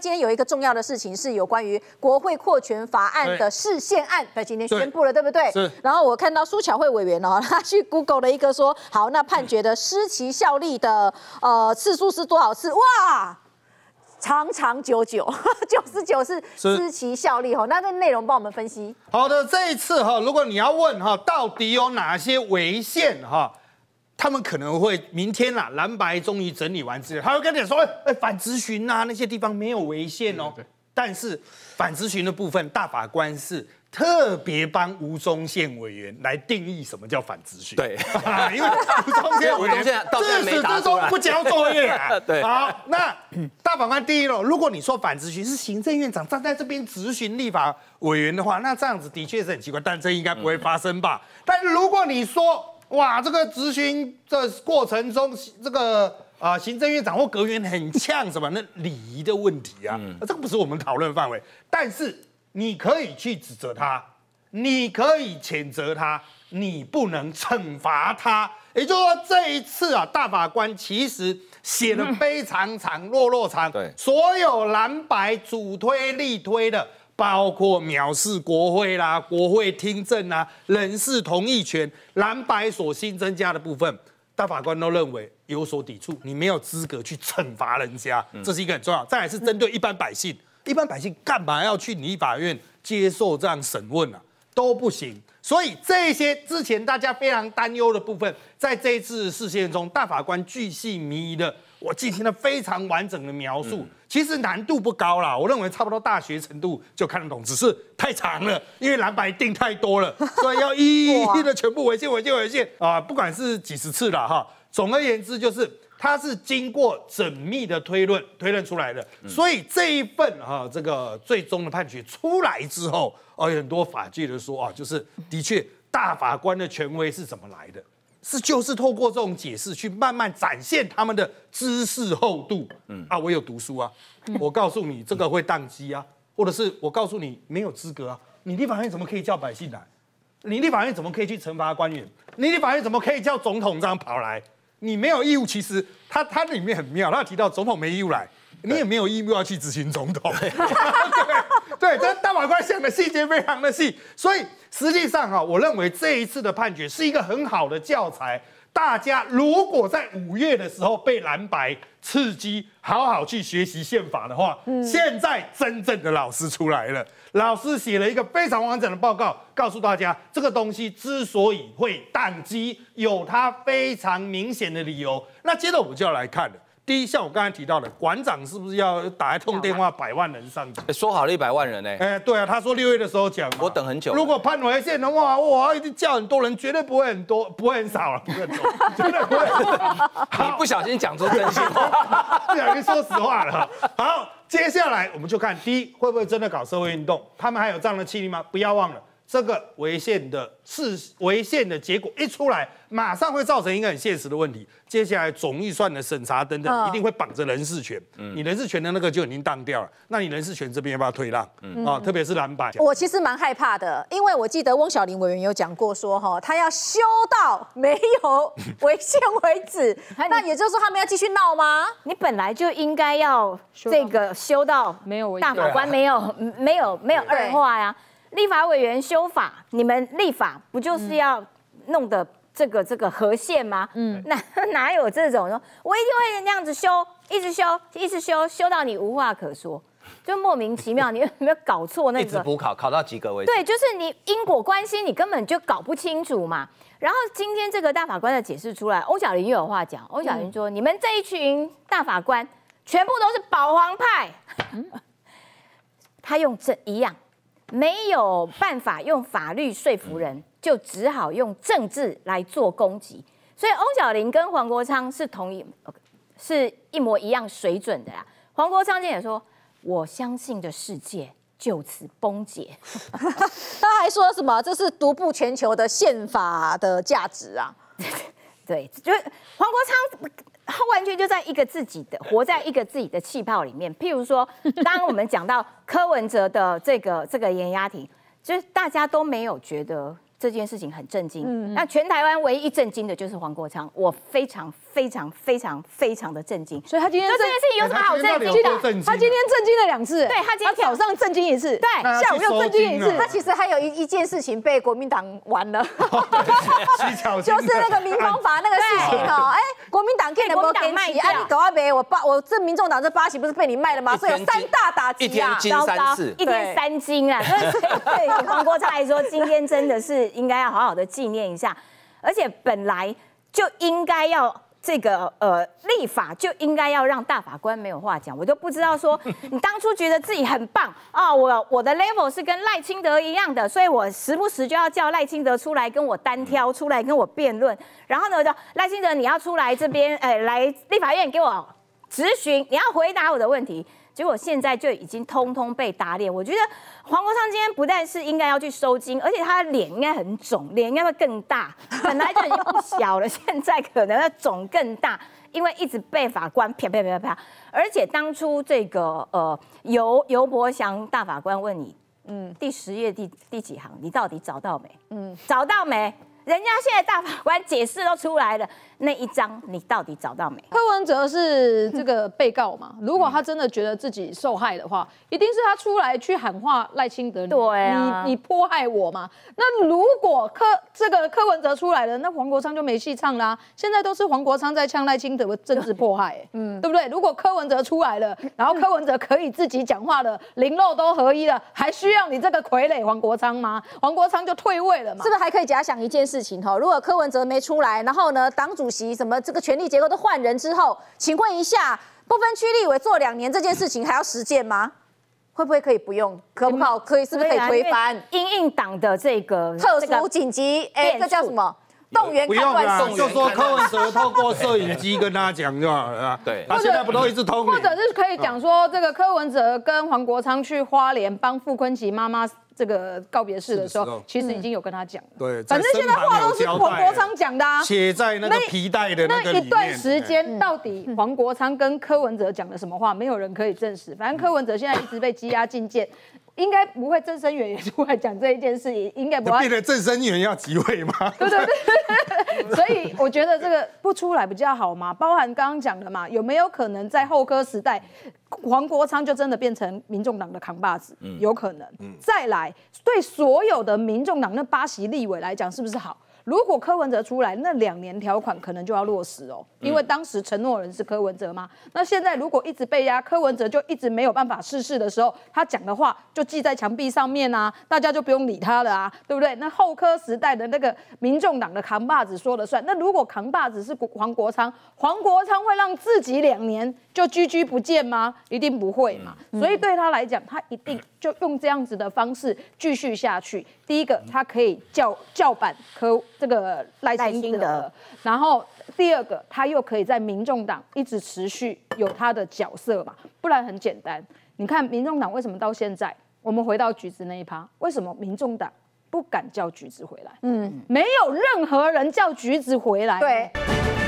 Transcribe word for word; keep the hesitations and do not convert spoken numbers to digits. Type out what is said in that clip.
今天有一个重要的事情是有关于国会扩权法案的释宪案，在今天宣布了，对不对？ 是。 然后我看到苏巧慧委员哦，他去 Google 了一个说，好，那判决的施其效力的呃次数是多少次？哇，长长久久，九十九是施其效力哈。那这内容帮我们分析。 好的，这一次哈，如果你要问哈，到底有哪些违宪哈？他们可能会明天啦，蓝白终于整理完资料，他会跟你说，哎、欸，反质询啊那些地方没有违宪哦。但是反质询的部分，大法官是特别帮吴宗宪委员来定义什么叫反质询。 对， 因为吴宗宪委员自始至终不交作业啊。 对， 好，那大法官第一喽，如果你说反质询是行政院长站在这边质询立法委员的话，那这样子的确是很奇怪，但这应该不会发生吧？嗯、但是如果你说，哇，这个质询的过程中，这个啊、呃、行政院长或阁员很呛什么？那礼仪的问题啊，嗯、这个不是我们讨论范围。但是你可以去指责他，你可以谴责他，你不能惩罚他。也就是说，这一次啊，大法官其实写的非常长，落落长， 对， 所有蓝白主推力推的。包括藐视国会啦、国会听证啦、人事同意权、蓝白所新增加的部分，大法官都认为有所抵触，你没有资格去惩罚人家，这是一个很重要。再来是针对一般百姓，一般百姓干嘛要去立法院接受这样审问啊？都不行。所以这些之前大家非常担忧的部分，在这一次事件中，大法官巨细靡遗的，我进行了非常完整的描述。嗯、其实难度不高啦，我认为差不多大学程度就看得懂，只是太长了，因为蓝白定太多了，所以要一一一的全部违宪、违宪、违宪啊！不管是几十次了哈。总而言之，就是它是经过缜密的推论推论出来的。嗯、所以这一份哈这个最终的判决出来之后，哦，有很多法界的说啊，就是的确大法官的权威是怎么来的？是就是透过这种解释去慢慢展现他们的知识厚度。嗯啊，我有读书啊，我告诉你这个会宕机啊，或者是我告诉你没有资格啊，你立法院怎么可以叫百姓来？你立法院怎么可以去惩罚官员？你立法院怎么可以叫总统这样跑来？你没有义务，其实他他里面很妙，他提到总统没义务来，你也没有义务要去执行总统。对，对，这大法官想的细节非常的细，所以实际上哈，我认为这一次的判决是一个很好的教材。大家如果在五月的时候被蓝白刺激，好好去学习宪法的话，嗯、现在真正的老师出来了。老师写了一个非常完整的报告，告诉大家这个东西之所以会宕机，有它非常明显的理由。那接着我们就要来看了。第一，像我刚才提到的，馆长是不是要打一通电话，百万人上去？ 说好了一百万人呢、欸？ 哎、欸，对啊，他说六月的时候讲， 我等很久。 如果判违宪的话，哇，一定叫很多人，绝对不会很多，不会很少了，不会很多，绝对不会很少。 你不小心讲出真心话， 不小心说实话了。好，接下来我们就看第一，会不会真的搞社会运动？他们还有这样的气力吗？不要忘了。这个违宪的事违宪的结果一出来，马上会造成一个很现实的问题。接下来总预算的审查等等，一定会绑着人事权。嗯、你人事权的那个就已经当掉了，那你人事权这边要不要退让？嗯、啊，特别是蓝白。 我其实蛮害怕的，因为我记得翁小玲委员有讲过说，哈，他要修到没有违宪为止。那也就是说，他们要继续闹吗？ 你本来就应该要这个修到没有大法官没有没有没有二话呀。立法委员修法，你们立法不就是要弄的这个这个合宪吗？嗯，哪哪有这种说，我一定会那样子修，一直修，一直修，修到你无话可说，就莫名其妙。你有没有搞错那个？ 一直补考，考到及格为止。 对，就是你因果关系，你根本就搞不清楚嘛。然后今天这个大法官的解释出来，欧小玲又有话讲。欧小玲说：“嗯、你们这一群大法官全部都是保皇派。嗯”他用这一样。没有办法用法律说服人，就只好用政治来做攻击。所以欧小玲跟黄国昌是同一，是一模一样水准的啦。黄国昌今天也说，我相信的世界就此崩解。 他还说什么？这是独步全球的宪法的价值啊！ 对，就是黄国昌。他完全就在一个自己的活在一个自己的气泡里面。譬如说，当我们讲到柯文哲的这个这个严押庭，就是大家都没有觉得这件事情很震惊。嗯，那全台湾唯一震惊的就是黄国昌，我非常非常非常非常的震惊。 所以他今天就这件事情有什么好震惊的？ 他今天震惊了两次， 对他今天早上震惊一次， 对， 下午又震惊一次。 他其实还有一一件事情被国民党玩了， 就是就是那个民风法那个事情哦，哎，国民党给了不给起，啊，你搞阿北，我八我这民众党这八席不是被你卖了吗？所以有三大打击啊， 一天金三次， 一天三金啊，所以对黄国昌来说，今天真的是应该要好好的纪念一下，而且本来就应该要。这个呃立法就应该要让大法官没有话讲，我都不知道说你当初觉得自己很棒啊、哦，我我的 level 是跟赖清德一样的，所以我时不时就要叫赖清德出来跟我单挑，出来跟我辩论，然后呢，就赖清德你要出来这边，哎，来立法院给我质询，你要回答我的问题。结果现在就已经通通被打脸，我觉得黄国昌今天不但是应该要去收金，而且他的脸应该很肿，脸应该会更大，本来就已经不小了，现在可能要肿更大，因为一直被法官啪啪啪啪，而且当初这个呃尤尤伯祥大法官问你，嗯，第十页第第几行，你到底找到没？嗯，找到没？人家现在大法官解释都出来了，那一章你到底找到没？ 柯文哲是这个被告嘛？如果他真的觉得自己受害的话，一定是他出来去喊话赖清德， 对啊， 你你迫害我嘛？那如果柯这个柯文哲出来了，那黄国昌就没戏唱啦。现在都是黄国昌在呛赖清德的政治迫害、欸，嗯，对不对？如果柯文哲出来了，然后柯文哲可以自己讲话了，零肉都合一了，还需要你这个傀儡黄国昌吗？黄国昌就退位了嘛？ 是不是还可以假想一件事情哈？如果柯文哲没出来，然后呢，党主席什么这个权力结构都换人之后，请问一下，不分区立委做两年这件事情还要实践吗？会不会可以不用？可不可可以？是不是可以推翻？ 因应党的这个特殊紧急，哎，这叫什么？动员看乱动，就说柯文哲透过摄影机跟他讲就好了。 对， 他现在不都一直通？ 或者是可以讲说，这个柯文哲跟黄国昌去花莲帮傅昆萁妈妈这个告别式的时候，其实已经有跟他讲了。 对， 反正现在话都是黄国昌讲的啊， 写在那个皮带的那个里面。 那一段时间，到底黄国昌跟柯文哲讲了什么话，没有人可以证实。反正柯文哲现在一直被羁押禁见。应该不会，郑声源也出来讲这一件事，应该不会。 变得郑声源要集会吗？ 对对对，所以我觉得这个不出来比较好嘛。包含刚刚讲的嘛，有没有可能在后柯时代，黄国昌就真的变成民众党的扛把子？嗯、有可能。嗯、再来，对所有的民众党那八席立委来讲，是不是好？如果柯文哲出来，那两年条款可能就要落实哦，因为当时承诺人是柯文哲嘛。那现在如果一直被压，柯文哲就一直没有办法释事的时候，他讲的话就记在墙壁上面啊，大家就不用理他了啊，对不对？那后柯时代的那个民众党的扛把子说了算。那如果扛把子是黄国昌，黄国昌会让自己两年就居居不见吗？一定不会嘛。所以对他来讲，他一定就用这样子的方式继续下去。第一个，他可以叫叫板柯。这个赖清德，然后第二个，他又可以在民众党一直持续有他的角色嘛，不然很简单。你看民众党为什么到现在，我们回到橘子那一趴，为什么民众党不敢叫橘子回来？嗯，没有任何人叫橘子回来。 对。